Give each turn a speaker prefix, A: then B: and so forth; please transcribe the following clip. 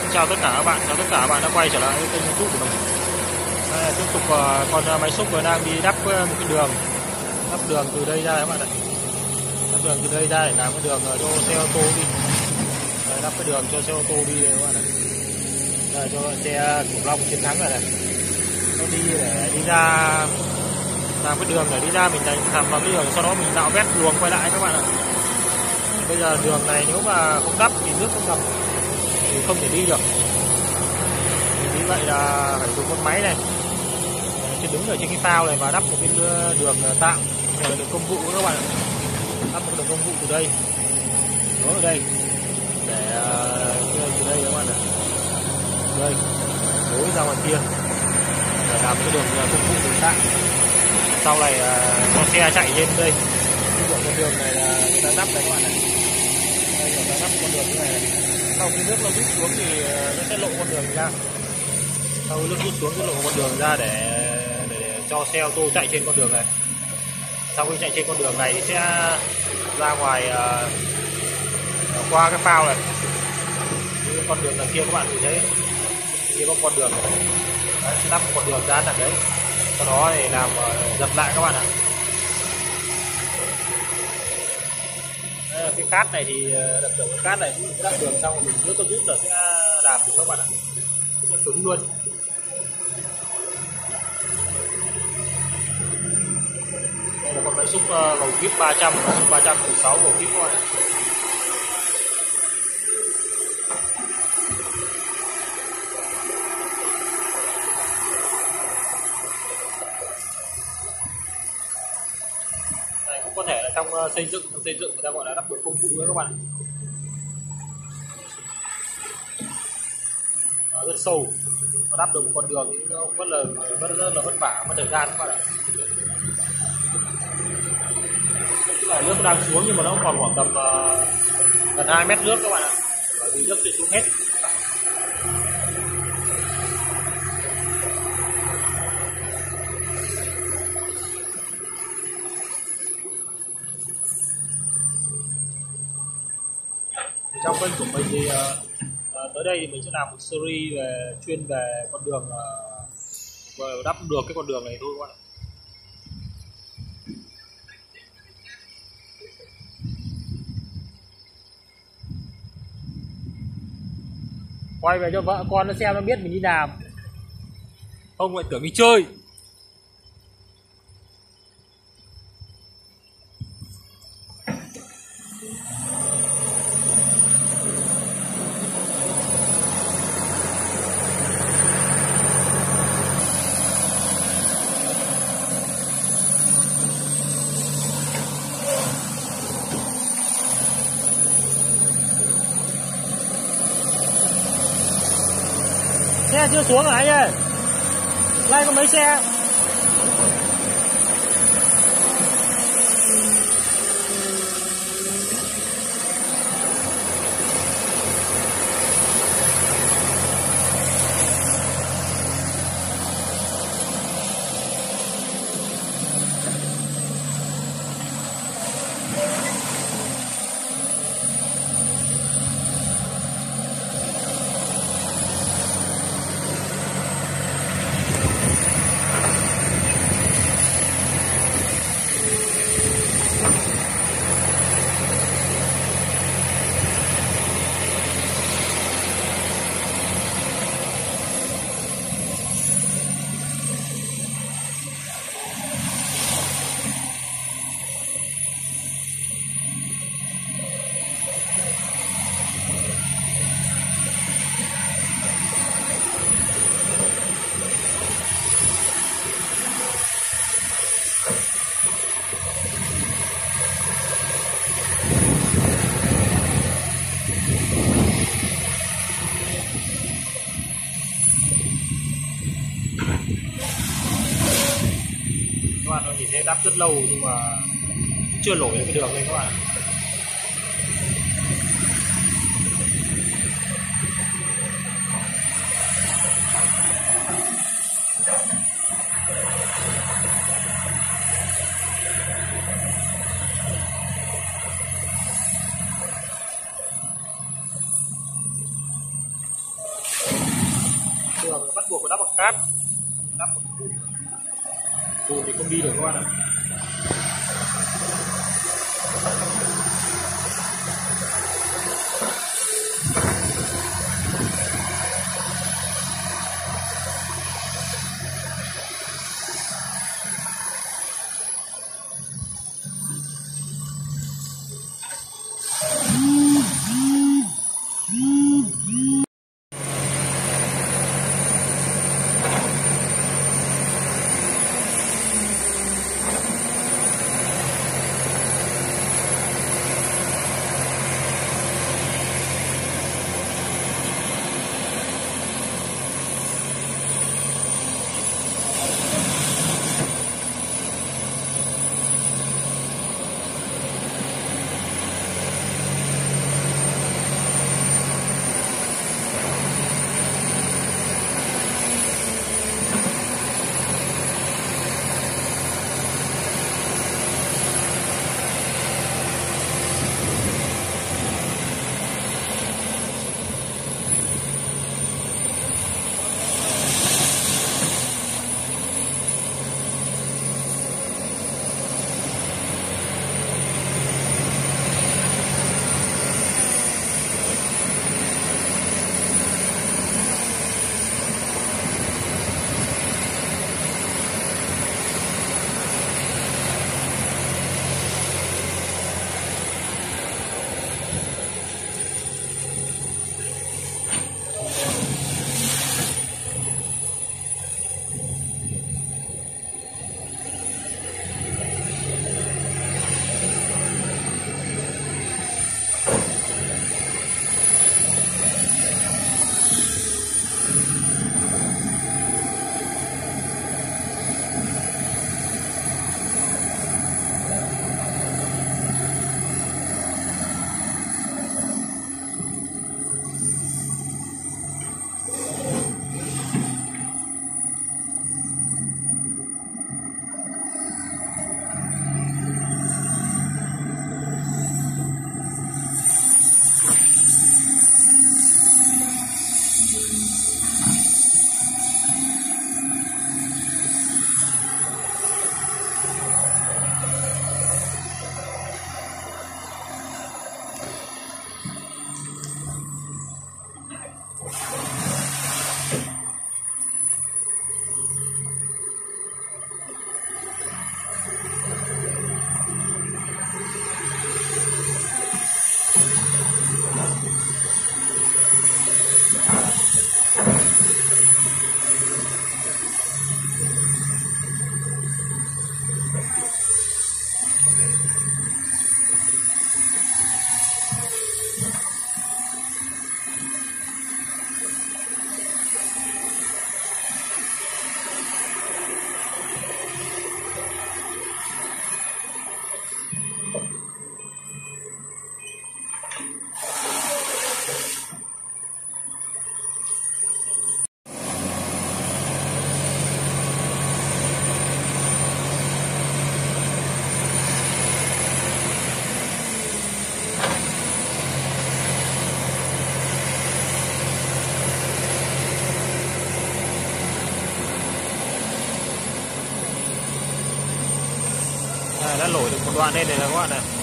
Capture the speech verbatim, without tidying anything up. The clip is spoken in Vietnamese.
A: Chào tất cả các bạn, chào tất cả các bạn đã quay trở lại với kênh YouTube của mình. Đây là tiếp tục uh, con máy xúc đang đi đắp uh, một cái đường, đắp đường từ đây ra các bạn ạ. Đắp đường từ đây ra để làm cái đường uh, cho xe ô tô đi. Đây, đắp cái đường cho xe ô tô đi đây các bạn ạ. Đây cho xe Cửu Long Chiến Thắng này này. Nó đi để đi ra làm cái đường để đi ra mình làm vào cái đường, sau đó mình nạo vét luồng quay lại các bạn ạ. Bây giờ đường này nếu mà không đắp thì nước không ngập thì không thể đi được. Vì vậy là phải dùng con máy này chứ đứng ở trên cái phao này và đắp một cái đường tạm, là đường công vụ các bạn ạ. Đắp một đường công vụ từ đây nối ở đây để từ đây các bạn ạ, đây nối ra ngoài kia để làm cái đường công vụ đường tạm. Sau này cho xe chạy trên đây. Ví dụ con đường này là người ta đắp này các bạn ạ. Đây người ta đắp con đường như này này. Sau khi nước nó rút xuống thì nó sẽ lộ con đường ra. Sau nước rút xuống sẽ lộ con đường ra để, để cho xe ô tô chạy trên con đường này. Sau khi chạy trên con đường này thì sẽ ra ngoài uh, qua cái phao này. Như con đường đằng kia các bạn nhìn thấy, kia có con đường này. Đấy, sẽ đắp con đường ra đằng đấy. Sau đó thì làm uh, dập lại các bạn ạ. Cái cát này thì đập được cái cát này cũng đắp đường xong rồi mình nước có rút là sẽ làm được các bạn ạ, sẽ cứng luôn. Đây là con máy xúc gầu kíp ba trăm, ba trăm mười sáu gầu kíp các bạn ạ. Có thể là trong xây dựng, trong xây dựng người ta gọi là đắp đường công vụ nữa các bạn. Nó rất sâu, và đắp được một con đường thì nó rất là rất, rất là vất vả, mất thời gian các bạn ạ. Tức là nước đang xuống nhưng mà nó còn khoảng tầm uh, gần hai mét nước các bạn ạ, bởi vì nước sẽ xuống hết. Trong kênh của mình thì uh, uh, tới đây thì mình sẽ làm một series về chuyên về con đường uh, đắp được cái con đường này thôi các bạn ạ. Quay về cho vợ con nó xem nó biết mình đi làm, không lại tưởng đi chơi. Xe chưa xuống hả anh ơi? Lai có mấy xe? Các bạn nhìn thấy đắp rất lâu nhưng mà chưa nổi được cái đường lên các bạn. đường bắt buộc phải đắp bằng cát, đắp bằng bùn bùn thì không đi được các bạn ạ. đã lỗi được một đoạn đây này là các bạn này.